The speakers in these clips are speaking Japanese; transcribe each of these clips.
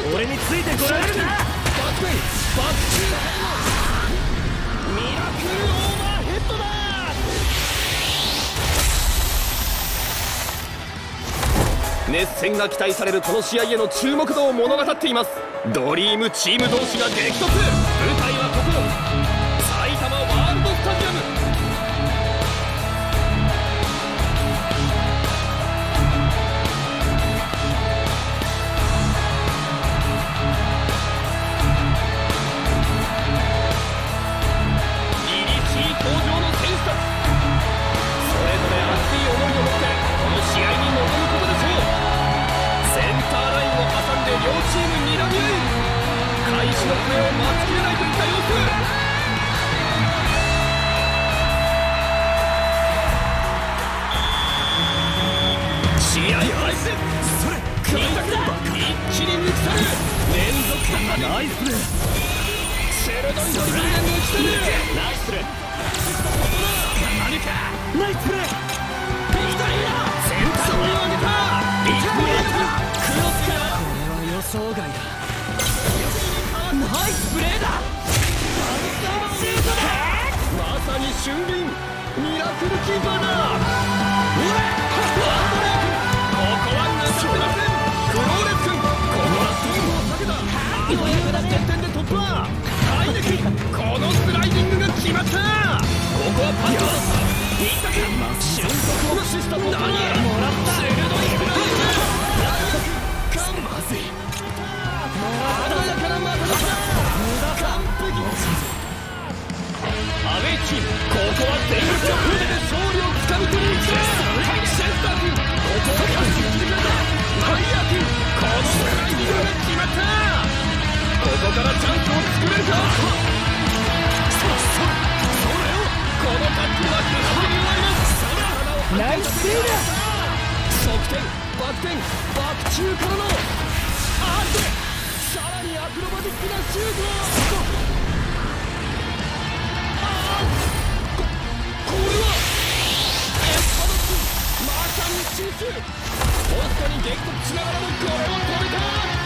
俺についてこられるな。 バックミラクルオーバーヘッドだ。熱戦が期待されるこの試合への注目度を物語っています。ドリームチーム同士が激突。舞台はここ埼玉ワールドスタジアム。凛々しい登場の選手たち、それぞれ熱い思いを持ってこの試合に臨むことでしょう。センターラインを挟んで両チーム睨み合い、開始の笛を待ちきれないといった様子。試合開始。それ一気に抜き去る連続ナイスプレー。鋭いドリブルで抜き去るナイスプレー。何かナイスプレー。ビクトリーだ。センターに上げたビクトリーだ。クロスからこれは予想外だ。ナイスプレーだ。シュートだ。まさに俊敏ミラクルキーパーだ。ここは抜かせません。クローレス君、ここはストーンを避けた。余裕な前転で突破。ハイネ君、このスライディングが決まった。ここはパス。新田君、俊足を無視したボール。何もらった。鋭いフライング。まずい。鮮やかなまただ。完璧。アウェイチーム、ここは全力の船で勝利をつかみ取りに来た。シェスター君、ここは完璧に決めた。マイヤー君、このスライディングが決まった。ここからチャンスを作れるか。そうだよ。このタックルは空振りに終わります。ナイスプレーだ。側転、バク転、バク中からのアーチでさらにアクロバティックなシュート。これはエスパドス、まさに中枢。ポストに激突しながらもこれを止めた。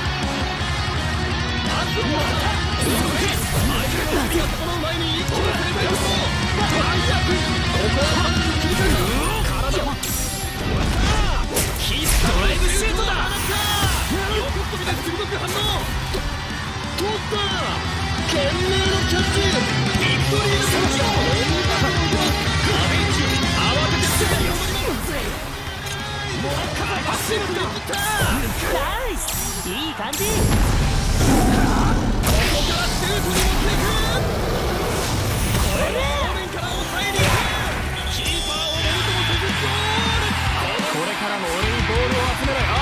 パスをもらった。相手の好きなところの前に一気に攻めたよ。マイヤー君、ここはパスに切り替えた。体をヒットドライブシュートだ。横っ飛びで鋭く反応。取った。懸命のキャッチ。ビクトリーのキャッチ。 ナイス、いい感じ。 ここからシュートに持っていく。これで正面から抑えに行く。キーパーをものともせずゴール。これからも俺にボールを集めろよ。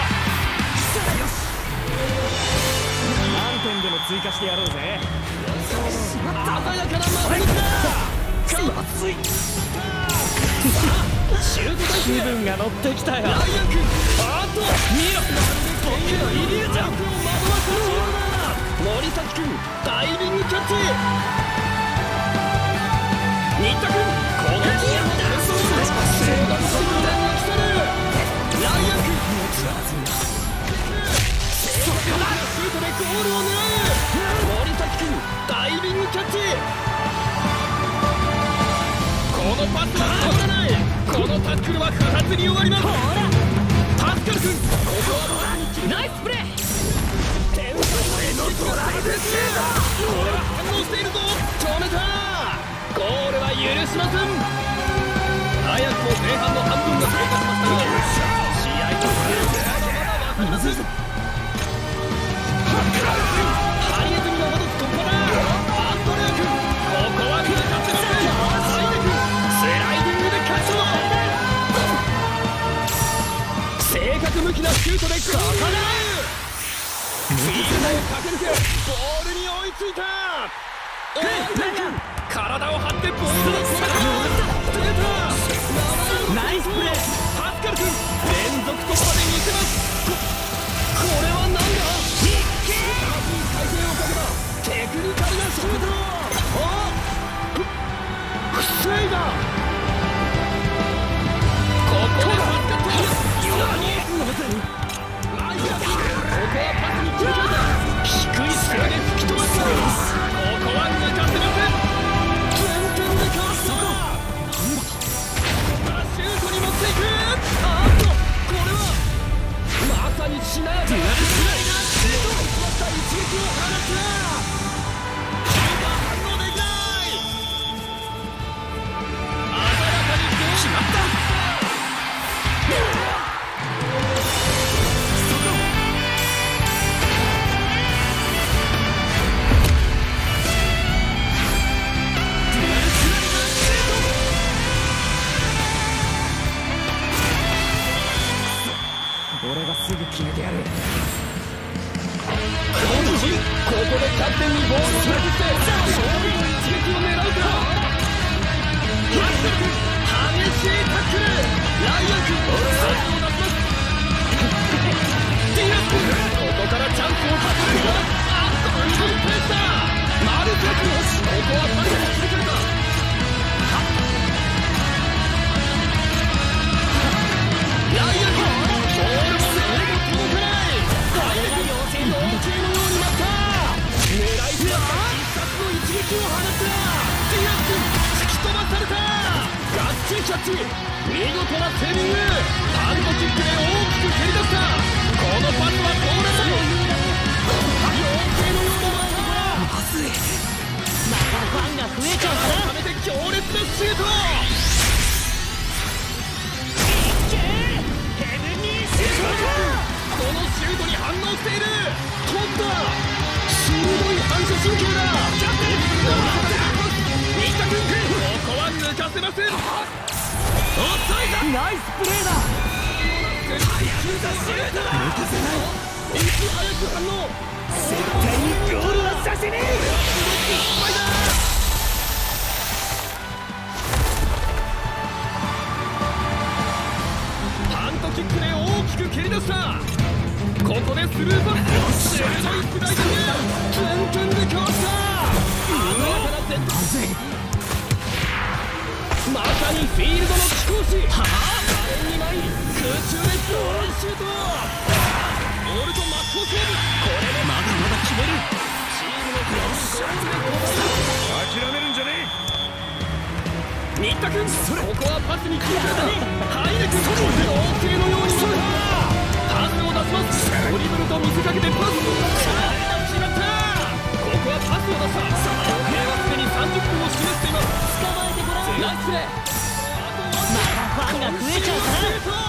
何点でも追加してやろうぜ。 鮮やかなマッチだ。 まずい。 シュートだ。 気分が乗ってきたよ。 ライアン君、あと見ろ。僕のイリュージョンを惑わせるシュートだ。森崎君、ダイビングキャッチ。新田君、このキーを出す。正確な分断が来てる。ライアン君、正確なシュートでゴールを狙う。森崎君、ダイビングキャッチ。このパスは通らない。このタックルは不発に終わります。ほらタスカル君、ここはナイスプレー。天才のドライブシュート。これは反応しているぞ。止めた。ゴールは許しません。早くも前半の半分が経過しましたが、試合とするまだまだ分かりません。ハリエズミの戻す突破だ。アンドレア君、ここは見つかってません。ハイネ君、スライディングで勝つぞ。正確無きなシュートでゴール。スピードを駆け抜けゴールに追いついた。大谷君、体を張ってボールを止めた。 ナイスプレー。 パスカル君、連続突破で見せます。これは何だ。回転をかけたテクニカルなシュート。防いだ。ここでパスカット。ライアン、ここはパスに切り替えた。 つなげて勝負の一撃を狙うか。激しいタックル。ライアン君サーブを出します。ディアスここからチャンスをかけるか。あっといいペースだ。マルティ君ここはパスに切り替えた。ライアン君ボールまで手も届かない。ダイレクト妖精のようになった。狙いすら必殺の一撃を放った。ディアス君突き飛ばされた。ガッチリキャッチ。見事なセービング。ハンドキックで大きく蹴り出した。このパスは通らない。妖精のようなまずい。 またファンが増えちゃうから力をためて強烈なシュート。 ヘブンリーシューこのシュートに反応している。飛んだ。鋭い反射神経だ。キャプテン新田君ここは抜かせません。オフサイド。 ナイスプレーだ。 早くだシュートだ。抜かせない。いち早く反応。 絶対にゴールはさせねえ。 失敗だ。ハンドキックで大きく蹴り出した。ここでスルーパス。鋭いスライディング。キュンキュンでかわした。まさにフィールドの貴公子。はあ2枚空中でドローンシュート。ボールと真っ向勝負。これでまだまだ決める。チームのクラブ諦めるんじゃねえ。新田君ここはパスに切り替えた。ハイネ君妖精のように飛んだ。パスを出します。ドリブルと見せかけてパス。決まった。ここはパスを出した。時計はすでに30分を示しています。 捕まえてごらん。 ナイスプレー。 またファンが増えちゃうから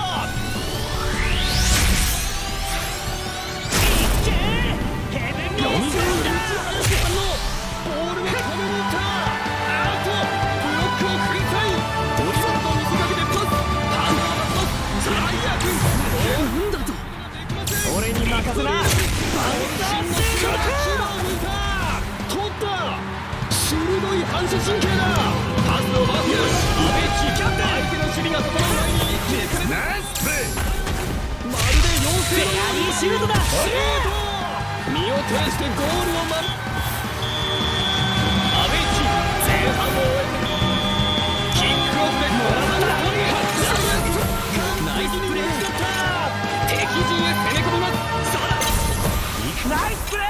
ヘブンリーシュートだ。 ボールが壁にいった。アウト。ブロックを粉砕。ドリブルと見せかけてパス。パスを出します。ライアー君なんだと。 俺に任せな。バウンサーシュート。 取った。鋭い反射神経だ。パスを回す。アベッチ相手の守備が整う前に一気に攻めナイスプレー。まるで妖精フェアリーシュートだ。 シュート。身を挺してゴールを守る。アベッチ前半を終えてキックオフでゴラマがナイスプレーだった。敵陣へ攻め込みます。さらナイスプレー。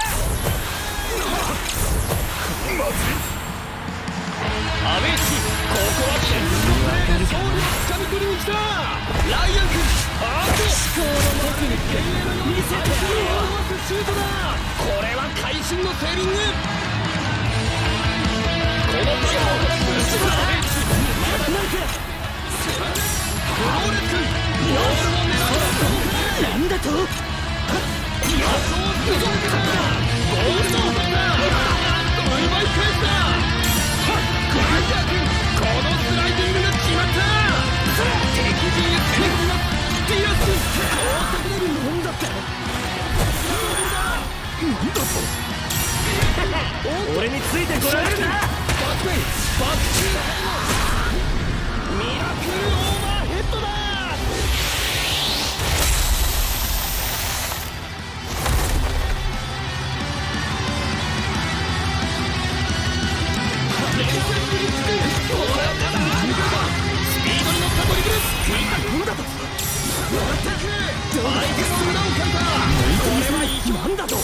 アベッチここは決勝のプレーで勝利をつかみ取りに来た。ライアン君アート至高のテクニック見せてシュートだ。これは会心のセービング。このパスをアベッチなんてフローレス君ボールを狙う。 なんだと。 予想を続けた。ゴールの奪い返した。ライアー君このスライディングが決まった。敵陣へ攻め込みます。ディアス高速でなんだって。なんだと。 俺についてこられるな。 バックメイバックチューミラクルオーバーヘッドだ。連戦振り付く。これはまだスピードに乗ったドリブル。なんだと。全く相手の裏をかいた。これはいい。なんだと。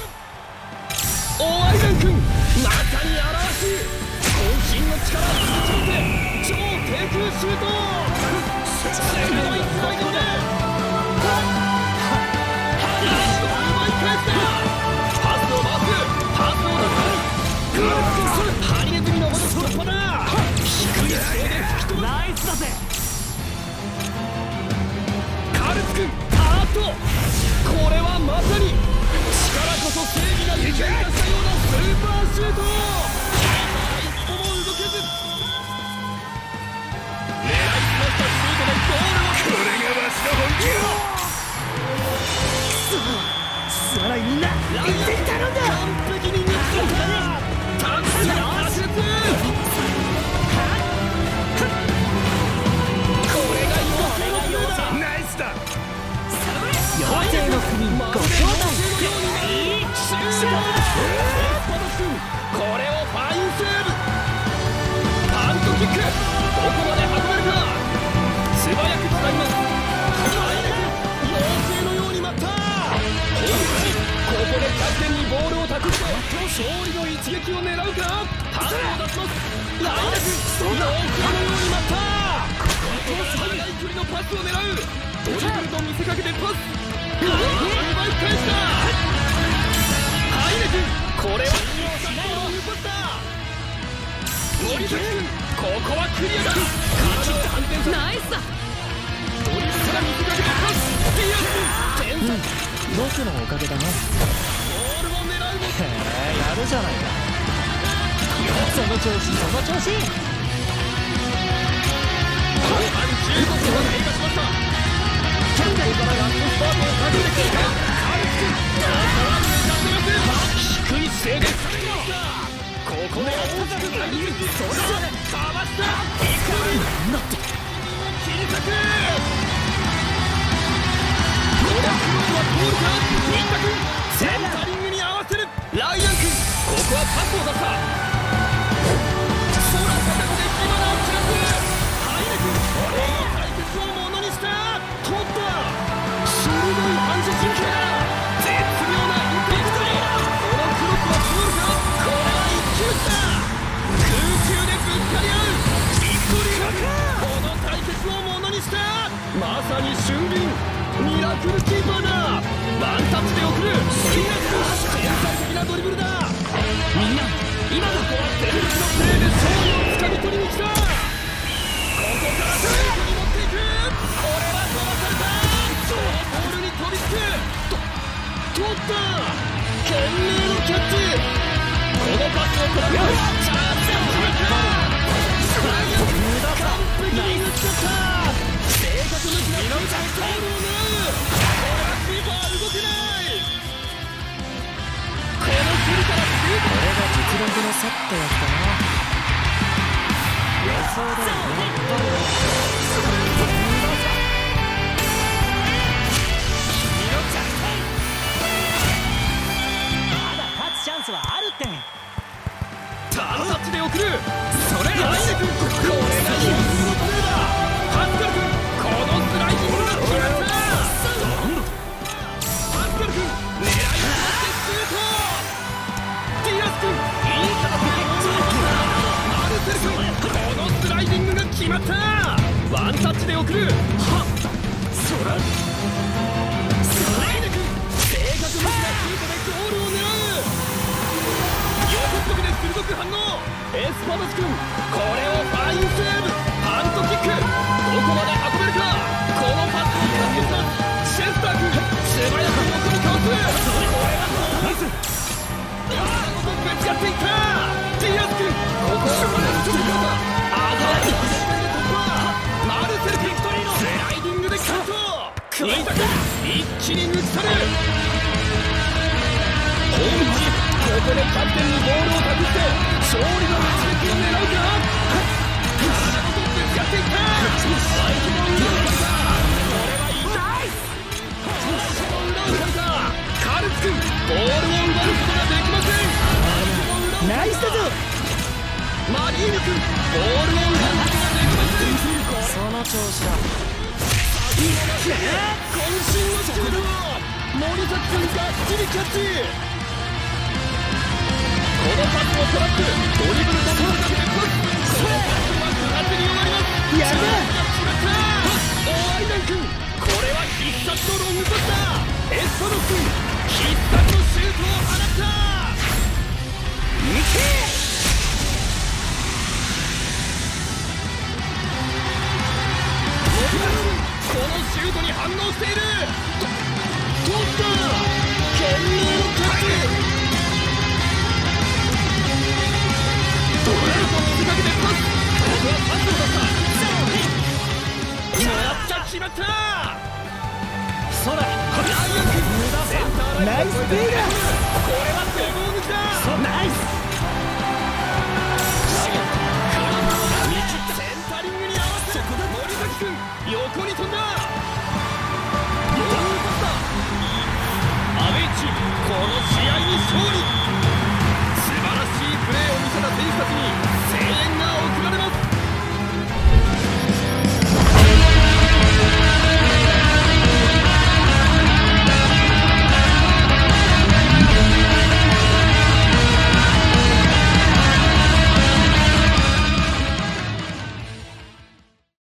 オアイガン君まさに荒々しい渾身の力を続けて超低空シュート。鋭いスパイクで奪い返した。パスを回す。パスを出す。ハリネズミのごとく突破だ。低い姿勢で吹き飛ばす。 ナイスだぜ。 カルツ君アート。これはまさに力こそ正義が実現化したようなスーパーシュート。一歩も動けず狙いすましたシュートでゴールを。これがわしの本気よ。 すまないみんな。 ライアン頼んだ。 完璧に見つけた。 勝利の一撃を狙うか。パスを出します。ライナ君、妖精のように待った。最大距離のパスを狙う。ドリブルと見せかけてパス。奪い返した。ハイネ君、これは森崎君、ここはクリアだ。反転さ。ナイスだ。ドリブルから見せかけてパス。ディアス君、天才。 僕のおかげだね。へえ、やるじゃないか。その調子、その調子。 後半15分が経過しました。現在からラストスパートをかけてきたカルツ。低い姿勢でここで大きくかみつき、それかわした。なって切り裂く。このクロスは通るか。新田君、センタリングに合わせる。ライアン君、ここはパスを出した。空高くで火花を散らす。ハイネ君、この対決をものにした。取った。鋭い反射神経だ。絶妙なインパクト。このクロスは通るか。これは一騎打ちだ。空中でぶつかり合う。ビクトリー。この対決をものにした。まさに俊敏ミラクルキーパーだ。ワンタッチで送る。天才的なドリブルだ。みんな今だ。ここは手抜きのプレーで勝利をつかみ取りに来た。ここからシュートに持っていく。これは飛ばされた。そのボールに飛びつく。取った。懸命のキャッチ。このパスを食らう。チャンスを決めた。完璧に打ち取った。正確無比なゴールを狙う。これはキーパー動けない。この距離からシュート。 これが実力の差ってやつだな。予想通りまだ勝つチャンスはあるって。 ターンタッチで送る。それライネ君、これが日本のプレーだ。ハスカル君、このスライディングが決まった。ハスカル君、狙いを持ってシュート。ディアス君、いい形でマルセル君、このスライディングが決まった。ワンタッチで送る。はっ、そらライネ君、正確無比なシュートでゴールを狙う。予告で鋭く反応。エスパドス君、これをファインセーブ。ハンドキック、どこまで運べるか。このパスをかけた。シェスター君、素早く横にかわす。これはナイス。ぶつかっていった。ディアス君、ここはこれをちょっとマルセルビクトリーのスライディングでカット。新田君、一気に抜き去る。本日ここでキャプテンにボールを託して勝利の一撃を狙うか。体ごとぶつかっていった。相手の裏をかけた。これはいい。ナイス。その裏をかけた。カルツ君、ボールを奪うことができません。 ナイスだぞ。 マリーヌ君、ボールを奪うことができません。 その調子だ。 渾身のシュートを森崎君がっちりキャッチ。このパスをトラック、ドリブルとパスかけてパス。このパスは空手に終わります。やる。大愛南君、これは必殺のロングパスだ。エスパノス君、必殺のシュートを放った。いけ。このシュートに反応している。取った。懸命のキャッチ。ドライブを見せかけてパス。ここはパスを出した。もらった。決まった。空ライアン君、センターラインナイスプレーだ。